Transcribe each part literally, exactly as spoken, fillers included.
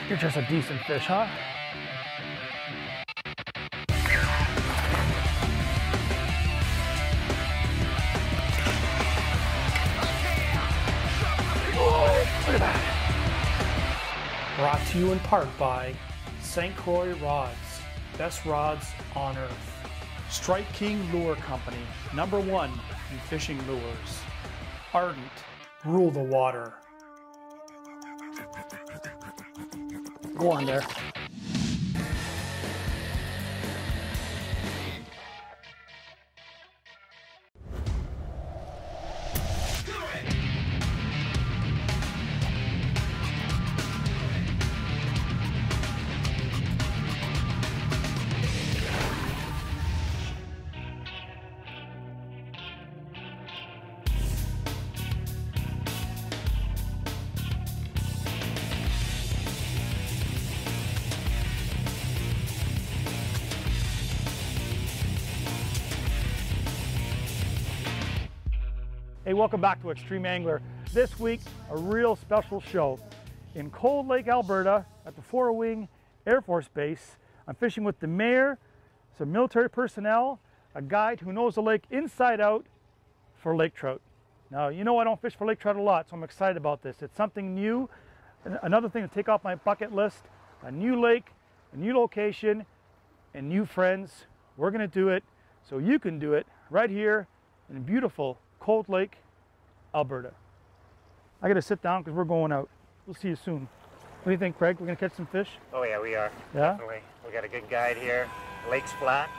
You're just a decent fish, huh? Oh, look at that. Brought to you in part by Saint Croix Rods, best rods on earth. Strike King Lure Company, number one in fishing lures. Ardent, rule the water. Go on there. Hey, welcome back to Extreme Angler. This week, a real special show. In Cold Lake, Alberta, at the Four Wing Air Force Base, I'm fishing with the mayor, some military personnel, a guide who knows the lake inside out for lake trout. Now, you know I don't fish for lake trout a lot, so I'm excited about this. It's something new, another thing to take off my bucket list, a new lake, a new location, and new friends. We're gonna do it so you can do it right here in beautiful Cold Lake, Alberta. I gotta sit down because we're going out. We'll see you soon. What do you think, Craig? We're gonna catch some fish? Oh yeah, we are. Yeah? Definitely. We got a good guide here. Lake's flat.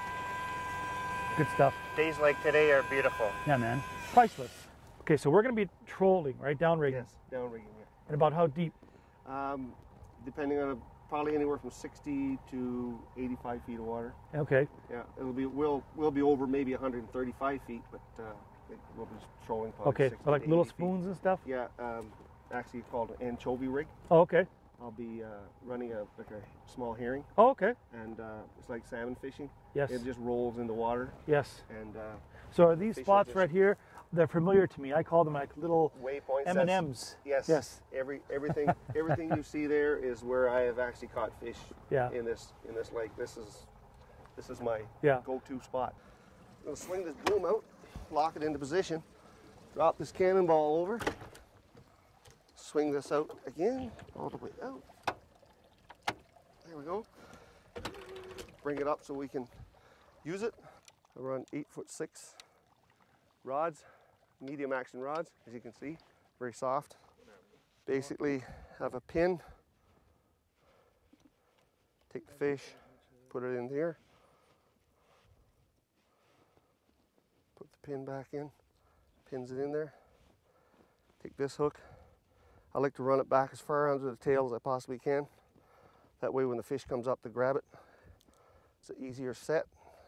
Good stuff. Days like today are beautiful. Yeah, man. Priceless. Okay, so we're gonna be trolling, right? Down rigging. Yes, down rigging, yeah. And about how deep? Um, depending on, a, probably anywhere from sixty to eighty-five feet of water. Okay. Yeah, it'll be, we'll, we'll be over maybe one hundred thirty-five feet, but uh, we'll be trolling probably Okay, sixty so like to little eighty spoons feet. and stuff? Yeah, um, actually called an anchovy rig. Oh, okay. I'll be uh, running a like a small herring, Oh, okay. and uh, it's like salmon fishing. Yes. It just rolls in the water, Yes. and uh, So are these Fish are spots just- right here, they're familiar to me. I call them like little waypoints. M and M's. Yes. Yes. Every everything everything you see there is where I have actually caught fish. Yeah. In this in this lake. This is this is my Yeah. go-to spot. I'm gonna swing this boom out, lock it into position, drop this cannonball over, swing this out again, all the way out. There we go. Bring it up so we can use it. I run eight foot six rods, medium action rods, as you can see, very soft. Basically have a pin, take the fish, put it in here, put the pin back in, pins it in there, take this hook. I like to run it back as far under the tail as I possibly can. That way when the fish comes up to grab it, it's an easier set.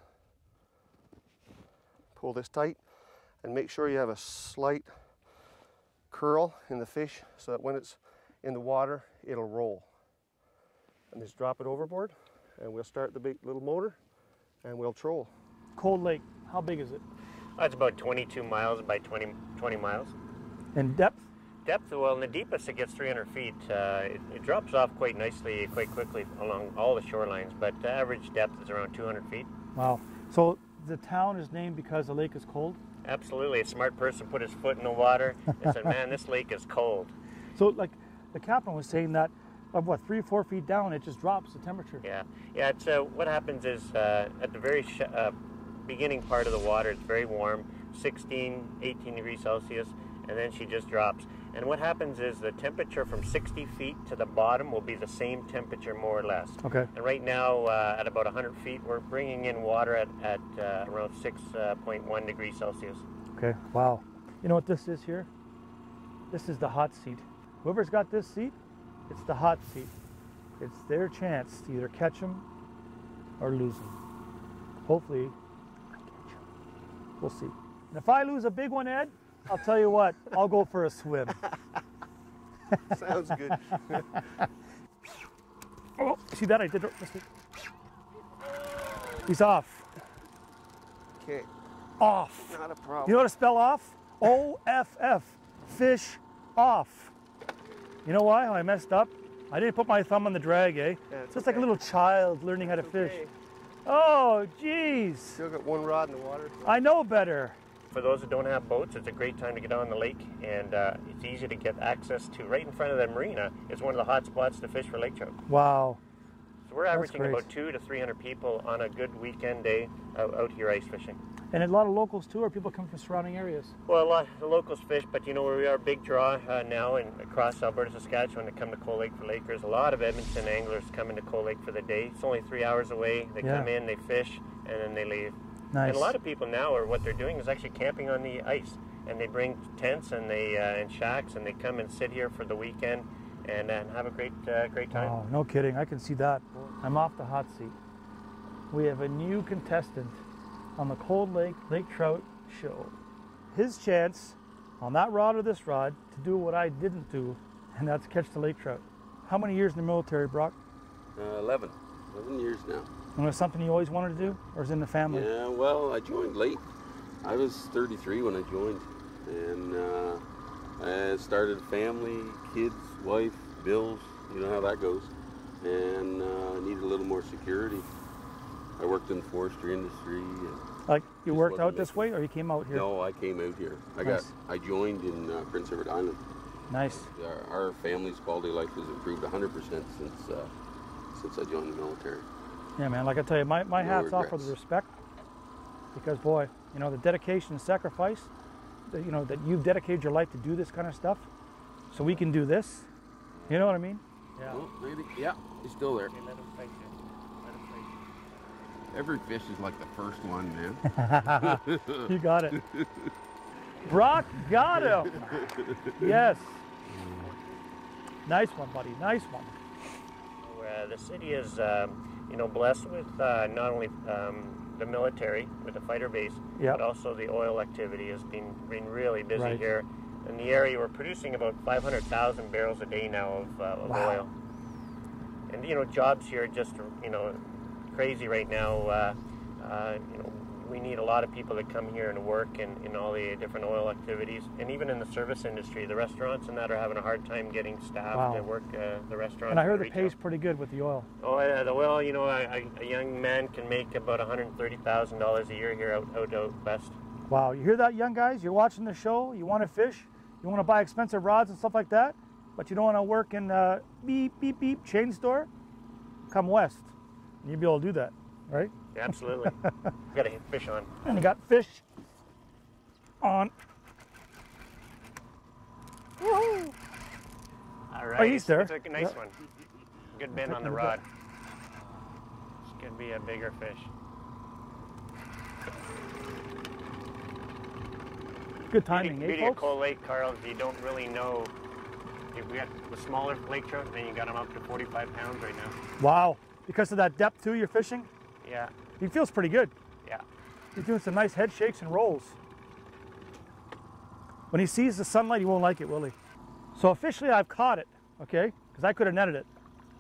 Pull this tight and make sure you have a slight curl in the fish so that when it's in the water, it'll roll. And just drop it overboard and we'll start the big little motor and we'll troll. Cold Lake, how big is it? That's about twenty-two miles by twenty, twenty miles. And depth? Depth, well, in the deepest it gets three hundred feet. Uh, it, it drops off quite nicely, quite quickly along all the shorelines, but the average depth is around two hundred feet. Wow. So the town is named because the lake is cold? Absolutely. A smart person put his foot in the water and said, man, this lake is cold. So like the captain was saying that of what, three, four feet down, it just drops the temperature. Yeah, yeah. It's uh, what happens is uh, at the very sh uh, beginning part of the water, it's very warm, sixteen, eighteen degrees Celsius, and then she just drops. And what happens is the temperature from sixty feet to the bottom will be the same temperature more or less. Okay. And right now, uh, at about one hundred feet, we're bringing in water at, at uh, around six point one degrees Celsius. Okay, wow. You know what this is here? This is the hot seat. Whoever's got this seat, it's the hot seat. It's their chance to either catch them or lose them. Hopefully, I catch them. We'll see. And if I lose a big one, Ed, I'll tell you what, I'll go for a swim. Sounds good. Oh, see that? I did it. He's off. Okay. Off. Not a problem. You know how to spell off? O F F. Fish off. You know why? How I messed up? I didn't put my thumb on the drag, eh? Yeah, it's Just okay. like a little child learning how to It's fish. okay. Oh, geez. Still got one rod in the water. So. I know better. For those that don't have boats, it's a great time to get on the lake, and uh, it's easy to get access to right in front of the marina. It's one of the hot spots to fish for lake trout. Wow. So we're That's averaging great. about two to three hundred people on a good weekend day out, out here ice fishing. And a lot of locals too, or people come from surrounding areas? Well, a lot of the locals fish, but you know we are a big draw uh, now in across Alberta, Saskatchewan to come to Cold Lake for Lakers. A lot of Edmonton anglers come into Cold Lake for the day. It's only three hours away. They Yeah. come in, they fish, and then they leave. Nice. And a lot of people now are what they're doing is actually camping on the ice, and they bring tents and they uh, and shacks, and they come and sit here for the weekend and, and have a great uh, great time. Oh, no kidding. I can see that. I'm off the hot seat. We have a new contestant on the Cold Lake Lake Trout Show. His chance on that rod or this rod to do what I didn't do, and that's catch the lake trout. How many years in the military, Brock? Uh, eleven. eleven years now. And was it something you always wanted to do, or is it in the family? Yeah, well, I joined late. I was thirty-three when I joined, and uh, I started family, kids, wife, bills, you know how that goes, and uh, needed a little more security. I worked in the forestry industry. And Like you Just worked wasn't out this way, or you came out here? no, I came out here. I Nice. got. I joined in uh, Prince Edward Island. Nice. Our, our family's quality of life has improved one hundred percent since uh, since I joined the military. Yeah, man. Like I tell you, my, my No hat's off for regrets. the respect, because boy, you know the dedication and sacrifice, that, you know that you've dedicated your life to do this kind of stuff, so we can do this. You know what I mean? Yeah. Well, maybe, yeah, he's still there. Okay, let 'em fight you. Let 'em fight you. Every fish is like the first one, man. You got it. Brock got him. Yes. Nice one, buddy. Nice one. Uh, the city is, um, you know, blessed with uh, not only um, the military, with the fighter base, Yep. but also the oil activity has been been really busy Right. here. In the area, we're producing about five hundred thousand barrels a day now of, uh, of Wow. oil. And you know, jobs here are just you know crazy right now. Uh, uh, you know, we need a lot of people that come here and work in, in all the different oil activities, and even in the service industry, the restaurants and that are having a hard time getting staff Wow. to work uh, the restaurants. And I heard the the pay's retail. pretty good with the oil. Oh, yeah, the oil, you know, a, a young man can make about one hundred thirty thousand dollars a year here out, out, out west. Wow. You hear that, young guys? You're watching the show. You want to fish. You want to buy expensive rods and stuff like that, but you don't want to work in a beep, beep, beep chain store? Come west. And you'll be able to do that, right? Yeah, absolutely. Got to hit fish on. And you got fish on. Woo! All right. Oh, he's there. It's a nice Yeah. one. Good bend on the rod. This could be a bigger fish. Good timing, Beauty, eh, beauty of folks? Cold Lake, Karl, is you don't really know. If we got the smaller lake trout, then you got them up to forty-five pounds right now. Wow. Because of that depth too, you're fishing? Yeah, He feels pretty good. yeah. He's doing some nice head shakes and rolls. When he sees the sunlight, he won't like it, will he? So officially I've caught it, okay? Because I could have netted it.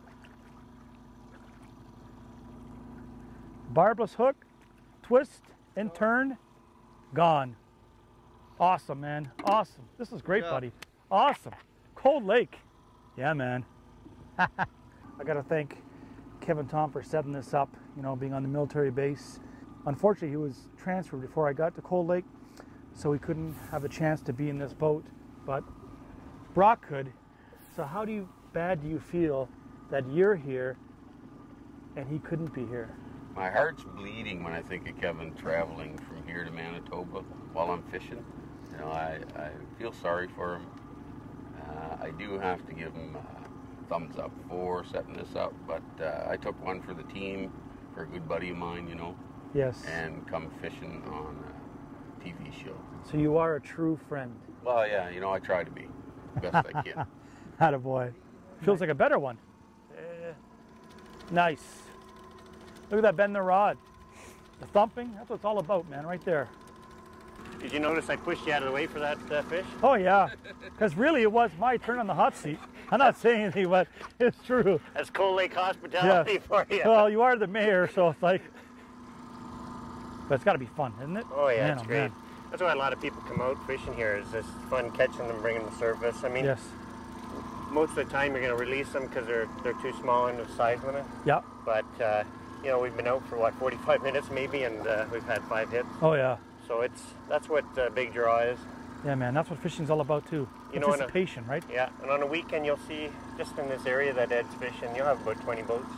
Barbless hook, twist and turn, gone. Awesome, man. Awesome. This is great, Yeah. buddy. Awesome. Cold Lake. Yeah, man. I got to thank Kevin Tom for setting this up, you know, being on the military base. Unfortunately, he was transferred before I got to Cold Lake, so he couldn't have a chance to be in this boat, but Brock could. So how do you, bad do you feel that you're here and he couldn't be here? My heart's bleeding when I think of Kevin traveling from here to Manitoba while I'm fishing. You know, I, I feel sorry for him. Uh, I do have to give him a thumbs up for setting this up, but uh, I took one for the team, for a good buddy of mine, you know, Yes. and come fishing on a T V show. So you are a true friend. Well, yeah, you know, I try to be best I can. Attaboy. Feels like a better one. Eh, Nice. Look at that bend the rod. The thumping, that's what it's all about, man, right there. did you notice I pushed you out of the way for that uh, fish? Oh yeah, because really it was my turn on the hot seat. I'm not saying anything, but it's true. That's Cold Lake hospitality Yeah. for you. Well, you are the mayor, so it's like, but it's got to be fun, isn't it? Oh yeah, Man, it's oh, great. man. That's why a lot of people come out fishing here. Is just fun catching them, bringing them to surface. I mean, Yes. most of the time you're going to release them because they're they're too small in the size limit. Yeah. But uh, you know, we've been out for what forty-five minutes maybe, and uh, we've had five hits. Oh yeah. So it's that's what uh, big draw is. Yeah, man, that's what fishing's all about too. You know, Anticipation, right? Yeah, and on a weekend you'll see just in this area that Ed's fishing, you'll have about twenty boats.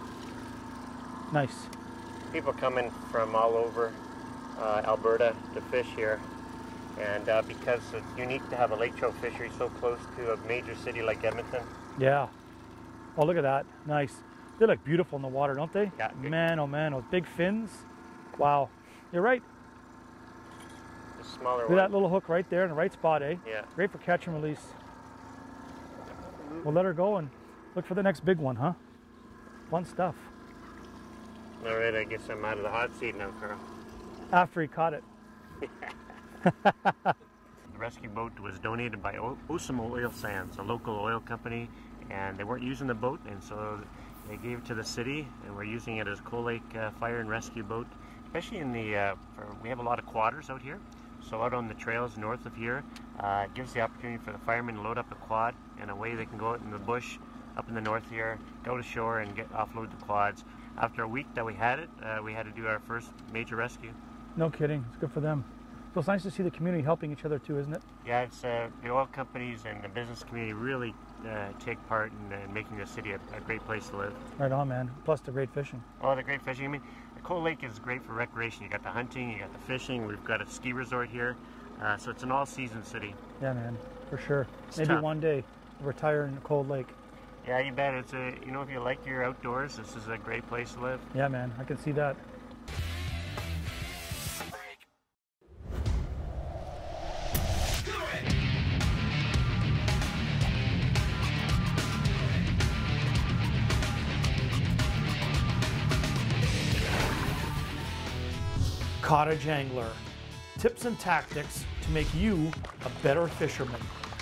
Nice. People coming from all over uh, Alberta to fish here, and uh, because it's unique to have a lake trout fishery so close to a major city like Edmonton. Yeah. Oh, look at that. Nice. They look beautiful in the water, don't they? Yeah. Man, oh man, those big fins. Wow. You're right. The smaller Look at one. that little hook right there in the right spot, eh? Yeah. Great for catch and release. We'll let her go and look for the next big one, huh? Fun stuff. All right, I guess I'm out of the hot seat now, Karl. After he caught it. The rescue boat was donated by o Osimo Oil Sands, a local oil company, and they weren't using the boat, and so they gave it to the city, and we're using it as Cold Lake uh, fire and rescue boat, especially in the, uh, for, we have a lot of quadders out here, so out on the trails north of here, uh, it gives the opportunity for the firemen to load up a quad, and away they can go out in the bush up in the north here, go to shore and get offload the quads. After a week that we had it, uh, we had to do our first major rescue. No kidding. It's good for them. So it's nice to see the community helping each other too, isn't it? Yeah, it's uh, the oil companies and the business community really uh, take part in uh, making the city a, a great place to live. Right on, man. Plus the great fishing. Oh, the great fishing. I mean, the Cold Lake is great for recreation. You got the hunting, you got the fishing. We've got a ski resort here, uh, so it's an all-season city. Yeah, man, for sure. It's Maybe tough. one day retire in a Cold Lake. Yeah, you bet. It's a, you know, if you like your outdoors, this is a great place to live. Yeah, man, I can see that. Cottage Angler. Tips and tactics to make you a better fisherman.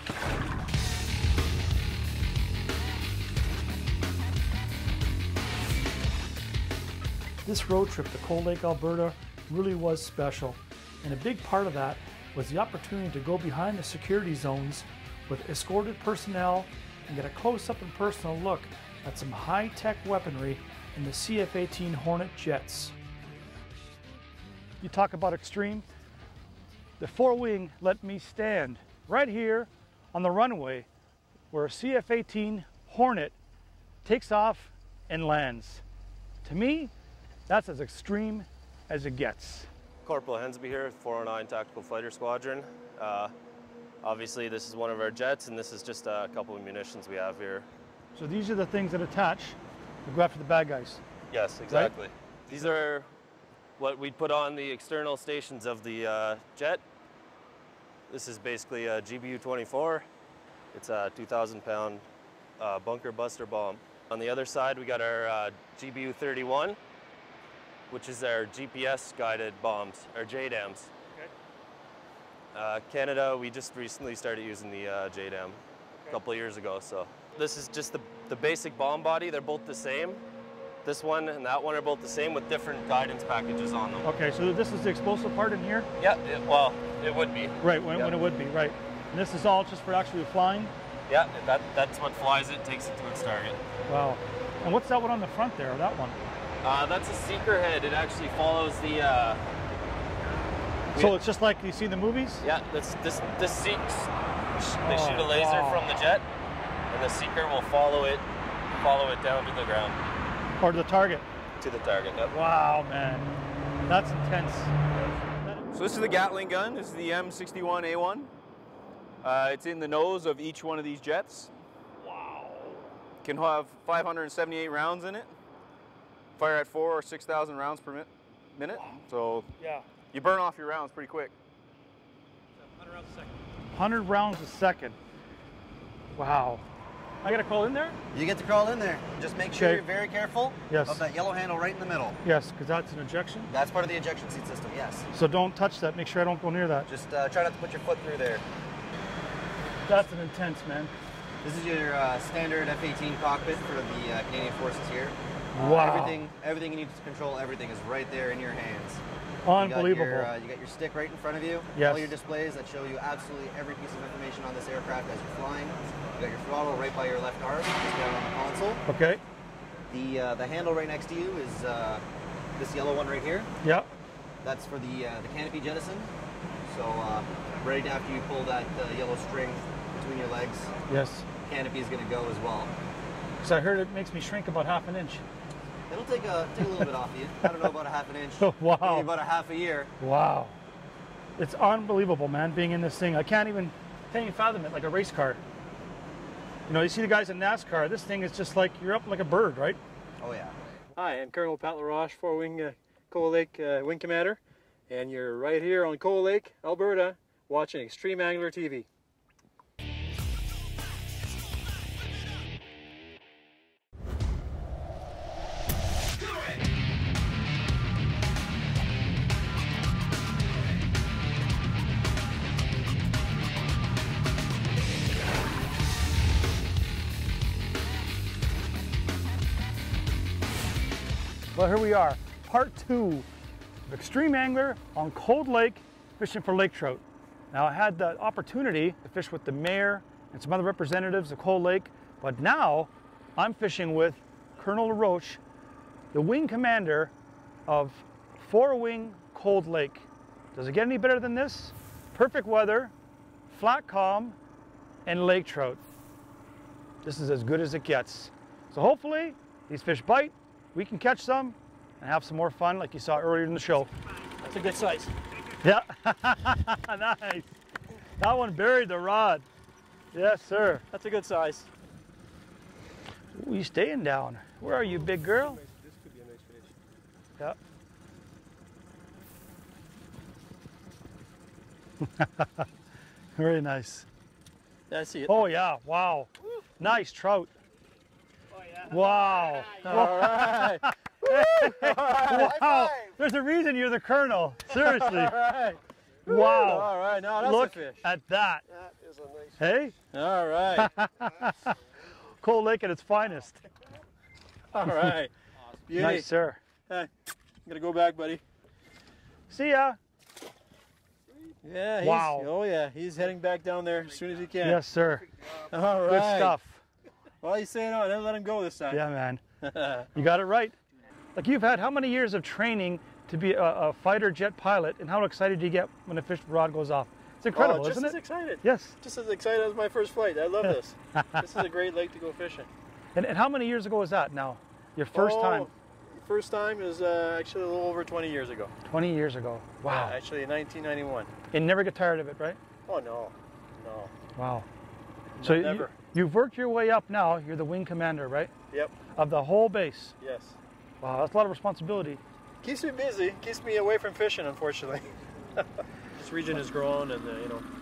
This road trip to Cold Lake, Alberta really was special, and a big part of that was the opportunity to go behind the security zones with escorted personnel and get a close-up and personal look at some high-tech weaponry in the C F eighteen Hornet jets. You talk about extreme. The four-wing let me stand right here on the runway where a C F eighteen Hornet takes off and lands. To me, that's as extreme as it gets. Corporal Hensby here, four oh nine Tactical Fighter Squadron. Uh, obviously this is one of our jets, and this is just a couple of munitions we have here. So these are the things that attach to go after the bad guys. Yes, exactly. Right? These are what we'd put on the external stations of the uh, jet. This is basically a G B U twenty-four. It's a two thousand pound uh, bunker buster bomb. On the other side, we got our uh, G B U thirty-one, which is our G P S guided bombs, our J DAMs. Okay. Uh, Canada, we just recently started using the uh, J DAM okay. a couple of years ago. So this is just the, the basic bomb body. They're both the same. This one and that one are both the same with different guidance packages on them. Okay, so this is the explosive part in here? Yeah, it, well, it would be. Right, when, yeah. when it would be, right. And this is all just for actually flying? Yeah, that, that's what flies it, takes it to its target. Wow. And what's that one on the front there, that one? Uh, that's a seeker head. It actually follows the... Uh, so it's just like you see in the movies? Yeah, this, this, this seeks. They oh, shoot a laser wow. from the jet, and the seeker will follow it, follow it down to the ground. Or to the target? To the target, yep. Wow, man. That's intense. So this is the Gatling gun. This is the M sixty-one A one. Uh, it's in the nose of each one of these jets. Wow. Can have five hundred seventy-eight rounds in it. Fire at four or six thousand rounds per mi minute. Wow. So yeah, you burn off your rounds pretty quick. one hundred rounds a second. one hundred rounds a second. Wow. I gotta crawl in there? You get to crawl in there. Just make sure okay. you're very careful yes. of that yellow handle right in the middle. Yes, because that's an ejection? That's part of the ejection seat system, yes. So don't touch that. Make sure I don't go near that. Just uh, try not to put your foot through there. That's an intense, man. This is your uh, standard F eighteen cockpit for the uh, Canadian Forces here. Wow. Uh, everything, everything you need to control everything is right there in your hands. Unbelievable. You got, your, uh, you got your stick right in front of you. Yes. All your displays that show you absolutely every piece of information on this aircraft as you're flying. You got your throttle right by your left arm, just down on the console. Okay. The uh, the handle right next to you is uh, this yellow one right here. Yep. That's for the uh, the canopy jettison. So uh, right after you pull that uh, yellow string between your legs, Yes. canopy is going to go as well. Because I heard it makes me shrink about half an inch. It'll take a take a little bit off you. I don't know about a half an inch. Oh, wow. Maybe about a half a year. Wow. It's unbelievable, man, being in this thing. I can't even, can't even fathom it, like a race car. You know, you see the guys in NASCAR, this thing is just like, you're up like a bird, right? Oh yeah. Hi, I'm Colonel Pat LaRoche, four-wing uh, Cold Lake uh, Wing Commander, and you're right here on Cold Lake, Alberta, watching Extreme Angler T V. Well, here we are, part two of Extreme Angler on Cold Lake, fishing for lake trout. Now, I had the opportunity to fish with the mayor and some other representatives of Cold Lake, but now I'm fishing with Colonel LaRoche, the wing commander of four-wing Cold Lake. Does it get any better than this? Perfect weather, flat calm, and lake trout. This is as good as it gets. So hopefully these fish bite, we can catch some and have some more fun like you saw earlier in the show. That's a good size. Yeah, nice. That one buried the rod. Yes, sir. That's a good size. Ooh, you staying down. Where are you, big girl? This could be a nice fish. Yeah. Very nice. Yeah, I see it. Oh yeah, wow. Nice trout. Oh, yeah. Wow. All right. Wow. There's a reason you're the colonel. Seriously. All right. Wow. All right, now that's Look a fish. at that. That is a nice Hey? All right. Cold Lake at its finest. All right. Beauty. Nice, sir. Hey, I'm gonna go back, buddy. See ya. Yeah. He's, Wow. Oh yeah, he's heading back down there as soon as he can. Yes, sir. All right. Good stuff. Well, he's saying, oh, then let him go this time. Yeah, man. You got it right. Like, you've had how many years of training to be a, a fighter jet pilot, and how excited do you get when a fish rod goes off? It's incredible, oh, just isn't as it? excited. Yes. Just as excited as my first flight. I love this. This is a great lake to go fishing. And, and how many years ago was that now? Your first Oh, time? First time is uh, actually a little over twenty years ago. twenty years ago. Wow. Yeah, actually, nineteen ninety-one. And never get tired of it, right? Oh no, no. Wow. So you, never. you've worked your way up now. You're the wing commander, right? Yep. Of the whole base. Yes. Wow, that's a lot of responsibility. Keeps me busy. Keeps me away from fishing, unfortunately. This region has grown, and uh, you know,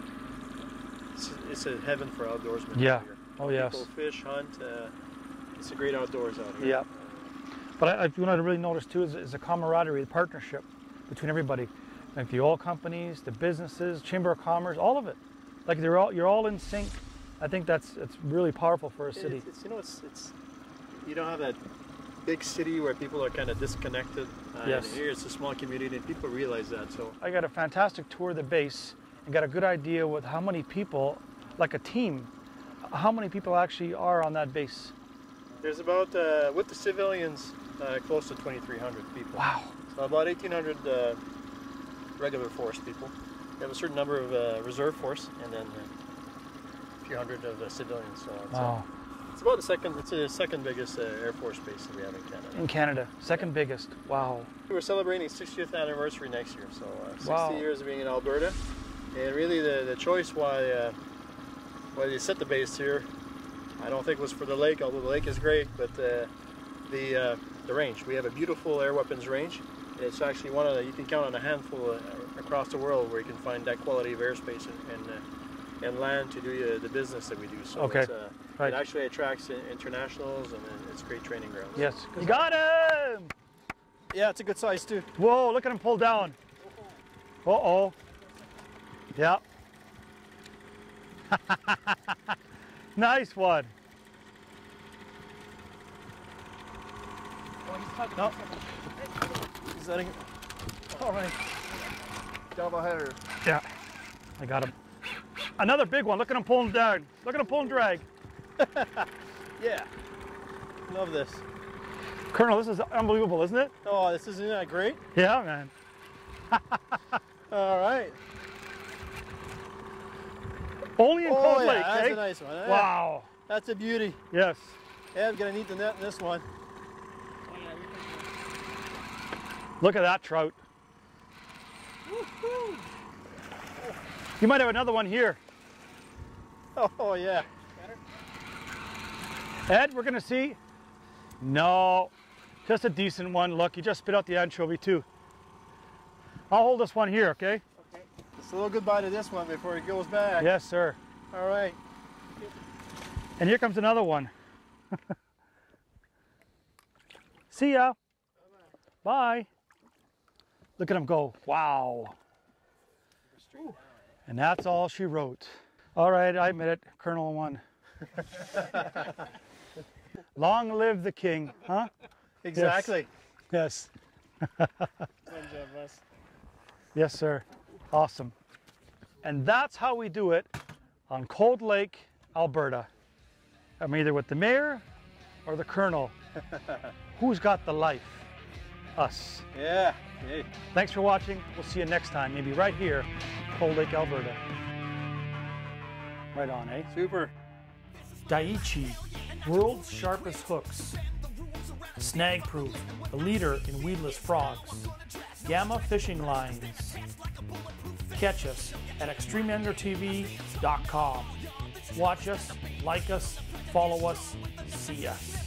it's, it's a heaven for outdoorsmen. Yeah. out here. Oh, yes. People fish, hunt. Uh, it's a great outdoors out here. Yeah. But I, I, what I really noticed too is, is the camaraderie, the partnership between everybody, like the oil companies, the businesses, Chamber of Commerce, all of it. Like they're all, you're all in sync. I think that's it's really powerful for a city. It's, it's, you know, it's it's you don't have that big city where people are kind of disconnected. Uh, Yes. and here it's a small community, and people realize that. So I got a fantastic tour of the base and got a good idea with how many people, like a team, how many people actually are on that base. there's about uh, with the civilians uh, close to twenty-three hundred people. Wow. So about eighteen hundred uh, regular force people. We have a certain number of uh, reserve force, and then uh, a few hundred of uh, civilians. So it's, Wow. uh, it's about the second. It's the second biggest uh, Air Force base that we have in Canada. In Canada, second biggest. Wow. We're celebrating sixtieth anniversary next year, so uh, sixty Wow. years of being in Alberta, and really the the choice why uh, why they set the base here, I don't think was for the lake, although the lake is great, but uh, the uh, the range. We have a beautiful air weapons range. It's actually one of the, you can count on a handful uh, across the world where you can find that quality of airspace and and, uh, and land to do uh, the business that we do. So Okay. it's, uh, Right. it actually attracts internationals, and uh, it's great training grounds. Yes. You got him! Yeah, it's a good size too. Whoa, look at him pull down. Uh-oh. Yeah. Nice one. No. He's letting. All right. Double header. Yeah, I got him. Another big one. Look at him pulling down. Look at him pulling drag. Yeah. Love this. Colonel, this is unbelievable, isn't it? Oh, this isn't that great? Yeah, man. All right. Only in Oh, Cold yeah, Lake, that's eh? a nice one. Yeah. Wow. That's a beauty. Yes. Yeah, I'm gonna need the net in this one. Look at that trout. You might have another one here. Oh, yeah. Ed, we're gonna see. No, just a decent one. Look, you just spit out the anchovy too. I'll hold this one here, okay? Okay. Just a little goodbye to this one before it goes back. Yes, sir. All right. And here comes another one. See ya. Bye. Look at him go. Wow. And that's all she wrote. All right, I admit it. Colonel won. Long live the king, huh? Exactly. Yes. Good job, Wes. Yes, sir. Awesome. And that's how we do it on Cold Lake, Alberta. I'm either with the mayor or the colonel. Who's got the life? Us. Yeah. Hey. Thanks for watching. We'll see you next time, maybe right here, Cold Lake, Alberta. Right on, eh? Super. Daiichi, world's sharpest hooks. Snag Proof, the leader in weedless frogs. Gamma fishing lines. Catch us at extreme angler T V dot com. Watch us, like us, follow us, see us.